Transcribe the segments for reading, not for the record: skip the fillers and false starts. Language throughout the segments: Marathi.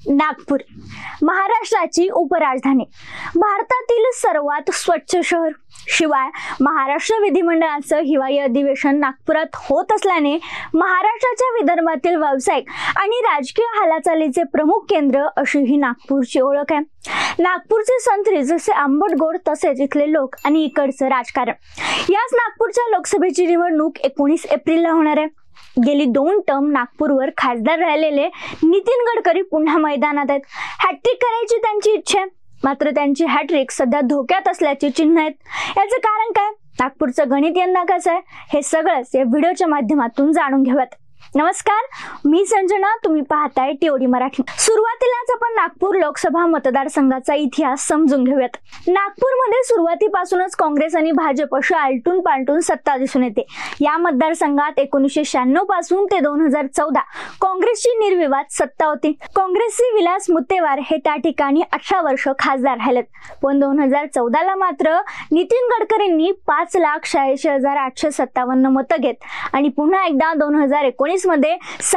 नागपूर महाराष्ट्राची उपराजधानी, भारतातील सर्वात स्वच्छ शहर. शिवाय महाराष्ट्र विधिमंडळाचं हिवाळी अधिवेशन नागपुरात होत असल्याने महाराष्ट्राच्या विदर्भातील व्यावसायिक आणि राजकीय हालचालीचे प्रमुख केंद्र अशी ही नागपूरची ओळख आहे. नागपूरचे संत्री जसे आंबट गोड तसेच इथले लोक आणि इकडचं राजकारण. याच नागपूरच्या लोकसभेची निवडणूक 19 एप्रिलला होणार आहे. गेली 2 टर्म नागपूरवर खासदार राहिलेले नितीन गडकरी पुन्हा मैदानात आहेत. हॅट्रिक करायची त्यांची इच्छा आहे, मात्र त्यांची हॅट्रिक सध्या धोक्यात असल्याची चिन्ह आहेत. याचं कारण काय, नागपूरचं गणित यंदा कसं आहे, हे सगळंच या व्हिडिओच्या माध्यमातून जाणून घेऊयात. नमस्कार, मी संजना, तुम्ही पाहताय टीओडी मराठी. सुरुवातीलाच आपण नागपूर लोकसभा मतदारसंघाचा इतिहास समजून घेऊयात. नागपूरमध्ये सुरुवातीपासूनच काँग्रेस आणि भाजप अशी आलटून पालटून सत्ता दिसून येते. या मतदारसंघात 1996 पासून ते 2014 काँग्रेसची निर्विवाद सत्ता होती. काँग्रेसचे विलास मुत्तेवार हे त्या ठिकाणी 18 वर्ष खासदार राहिलेत. पण 2014ला मात्र नितीन गडकरींनी 5,86,857 मतं घेत आणि पुन्हा एकदा 2019 मध्ये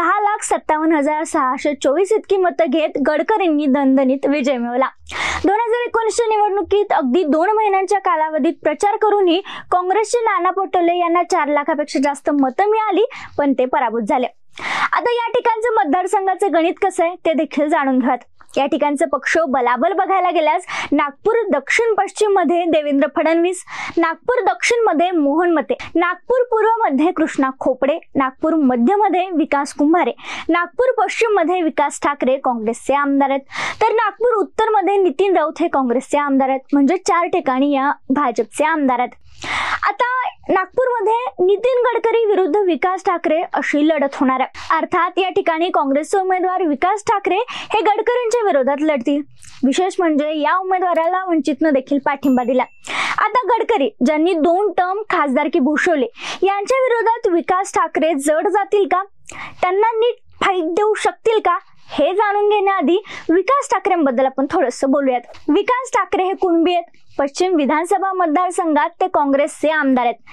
6,57,624 इतकी मतं घेत गडकरींनी दणदणीत विजय मिळवला. 2019च्या निवडणुकीत अगदी 2 महिन्यांच्या कालावधीत प्रचार करूनही काँग्रेसचे नाना पटोले यांना 4 लाखापेक्षा जास्त मतं मिळाली, पण ते पराभूत झाले. आता या ठिकाणचं मतदारसंघाचे गणित कसं आहे ते देखील जाणून घेऊयात. या ठिकाणचे पक्ष बलाबल बघायला गेल्यास नागपूर दक्षिण पश्चिम मध्ये देवेंद्र फडणवीस, नागपूर दक्षिण मध्ये मोहन मते, नागपूर पूर्व मध्ये कृष्णा खोपडे, नागपूर मध्य मध्ये विकास कुंभारे, नागपूर पश्चिम मध्ये विकास ठाकरे काँग्रेसचे आमदार आहेत, तर नागपूर उत्तर मध्ये नितीन राऊत हे काँग्रेसचे आमदार आहेत. म्हणजे 4 ठिकाणी या भाजपचे आमदार आहेत. आता नागपूरमध्ये नितीन गडकरी विरुद्ध विकास ठाकरे अशी लढत होणार आहे. अर्थात या ठिकाणी काँग्रेसचे उमेदवार विकास ठाकरे हे गडकरींच्या विरोधात लढतील. विशेष म्हणजे या उमेदवाराला वंचितनं देखील पाठिंबा दिला. आता गडकरी ज्यांनी 2 टर्म खासदारकी भूषवले यांच्या विरोधात विकास ठाकरे जड जातील का, त्यांना नीट फाईट देऊ शकतील का, हे जाणून घेण्याआधी विकास ठाकरेंबद्दल आपण थोडंसं बोलूयात. विकास ठाकरे हे कुणबी आहेत. पश्चिम विधानसभा मतदारसंघात ते काँग्रेसचे आमदार आहेत.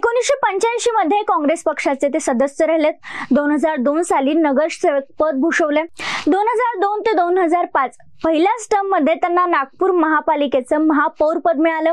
1985 मध्ये काँग्रेस पक्षाचे ते सदस्य राहिलेत. 2002 साली नगरसेवक पद भूषवले. 2002 ते 2005 पहिल्याच टर्म मध्ये त्यांना नागपूर महापालिकेचं महापौर पद मिळालं.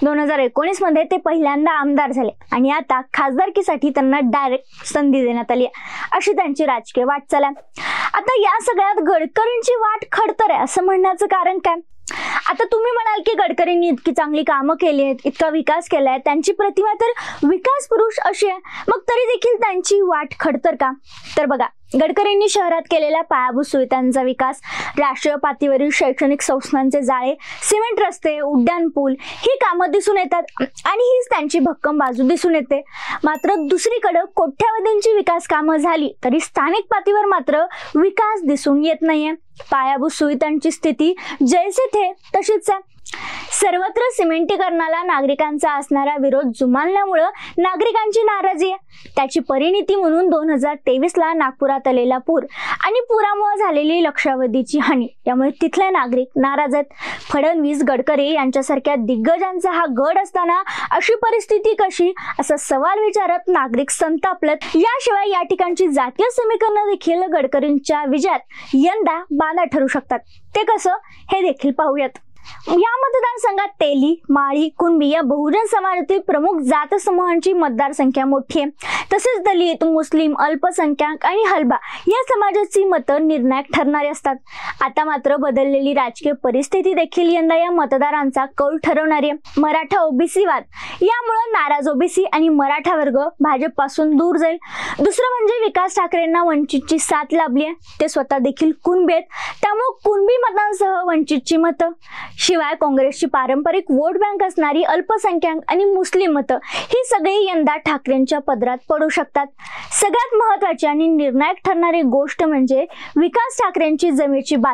2019 मध्ये ते पहिल्यांदा आमदार झाले आणि आता खासदारकीसाठी त्यांना डायरेक्ट संधी देण्यात आली, अशी त्यांची राजकीय वाटचाल आहे. आता या सगळ्यात गडकरींची वाट खडतर आहे असं म्हणण्याचं कारण काय. आता तुम्ही म्हणाल की गडकरींनी इतकी चांगली कामं केली आहेत, इतका विकास केलाय, त्यांची प्रतिमा तर विकास पुरुष अशी आहे, मग तरी देखील त्यांची वाट खडतर का. तर बघा, गडकरींनी शहरात केलेल्या पायाभूत सुविधांचा विकास, राष्ट्रीय पातळीवरील शैक्षणिक संस्थांचे जाळे, सिमेंट रस्ते, उड्डाण पूल ही कामं दिसून येतात आणि हीच त्यांची भक्कम बाजू दिसून येते. मात्र दुसरीकडे कोट्यावधींची विकास कामं झाली तरी स्थानिक पातळीवर मात्र विकास दिसून येत नाहीये. पायाभूत सुविधांची स्थिती जैसे थे तशीच आहे. सर्वत्र सिमेंटीकरणाला नागरिकांचा असणारा विरोध जुमानल्यामुळे नागरिकांची नाराजी आहे. त्याची परिणिती म्हणून 2023ला नागपुरात आलेला पूर आणि पुरामुळे झालेली लक्षावधीची हानी यामुळे तिथले नागरिक नाराज आहेत. फडणवीस, गडकरी यांच्यासारख्या दिग्गजांचा हा गड असताना अशी परिस्थिती कशी, असा सवाल विचारत नागरिक संतापलेत. याशिवाय या ठिकाणची जातीय समीकरणं देखील गडकरींच्या विजयात यंदा बाधा ठरू शकतात. ते कसं हे देखील पाहूयात. या मतदारसंघात तेली, माळी, कुणबी या बहुजन समाजातील प्रमुख जात समूहांची मतदारसंख्या मोठी आहे. तसेच दलित, मुस्लिम, अल्पसंख्याक आणि हलबा या समाजाची मतं निर्णायक ठरणारी असतात. आता मात्र बदललेली राजकीय परिस्थिती देखील यंदा या मतदारांचा कौल ठरवणारी आहे. मराठा ओबीसी वाद यामुळे नाराज ओबीसी आणि मराठा वर्ग भाजपपासून दूर जाईल. दुसरं म्हणजे विकास ठाकरेंना वंचितची साथ लाभली आहे. ते स्वतः देखील कुणबी आहेत, त्यामुळे कुणबी मतांसह वंचितची मतं, शिवाय काँग्रेसची पारंपरिक वोट बँक असणारी अल्पसंख्याक आणि मुस्लिम मतं ही सगळी यंदा ठाकरेंच्या पदरात पडू शकतात. सगळ्यात महत्त्वाची आणि निर्णायक ठरणारी गोष्ट म्हणजे विकास ठाकरेंची जमेची बाजू.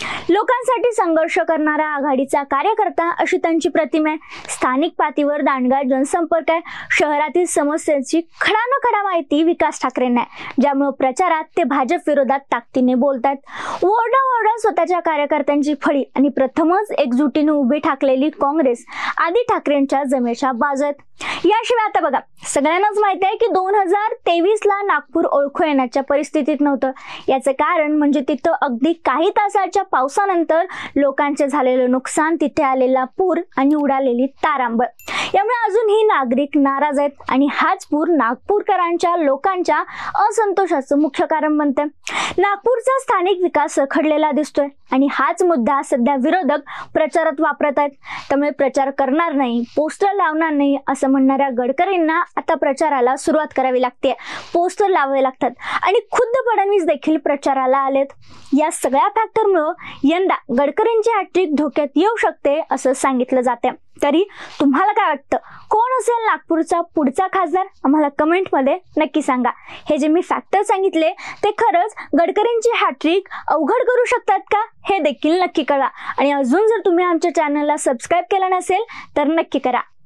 लोकांसाठी संघर्ष करणारा आघाडीचा कार्यकर्ता अशी त्यांची प्रतिमा आहे। स्थानिक पातळीवर दांडगा जनसंपर्क आहे। शहरातील समस्यांची खडानखडा माहिती विकास ठाकरेंना आहे, ज्यामुळे प्रचारात ते भाजप विरोधात ताकदीने बोलतात। ओरडा स्वतःच्या कार्यकर्त्यांची फळी आणि प्रथमच एकजुटीने उभी ठाकलेली काँग्रेस आदी ठाकरेंच्या जमेच्या बाजू आहेत। याशिवाय आता बघा, सगळ्यांनाच माहिती आहे की 2023ला नागपूर ओळखू येण्याच्या परिस्थितीत नव्हतं। याचे कारण म्हणजे तिथं अगदी काही तासाच्या पावसानंतर लोकांचे झालेले नुकसान, तिथे आलेला पूर आणि उडालेली तारांबळ यामुळे अजूनही नागरिक नाराज आहेत आणि हाच पूर नागपूरकरांच्या लोकांच्या असंतोषाचं मुख्य कारण बनते। नागपूरचा स्थानिक विकास रखडलेला दिसतोय आणि हाच मुद्दा सध्या विरोधक प्रचारात वापरत आहेत। त्यामुळे प्रचार करणार नाही, पोस्टर लावणार नाही असं म्हणणाऱ्या गडकरींना आता प्रचाराला सुरुवात करावी लागते, पोस्टर लावावे लागतात आणि खुद्द फडणवीस देखील प्रचाराला आलेत। या सगळ्या फॅक्टरमुळे यंदा गडकरींची हॅट्रिक धोक्यात येऊ शकते असं सांगितलं जाते। तरी तुम्हाला काय वाटतं, कोण असेल नागपूरचा पुढचा खासदार? आम्हाला कमेंटमध्ये नक्की सांगा। हे जे मी फॅक्टर सांगितले ते खरंच गडकरींची हॅट्रिक अवघड करू शकतात का, हे देखील नक्की कळवा। आणि अजून जर तुम्ही आमच्या चॅनलला सबस्क्राईब केलं नसेल तर नक्की करा।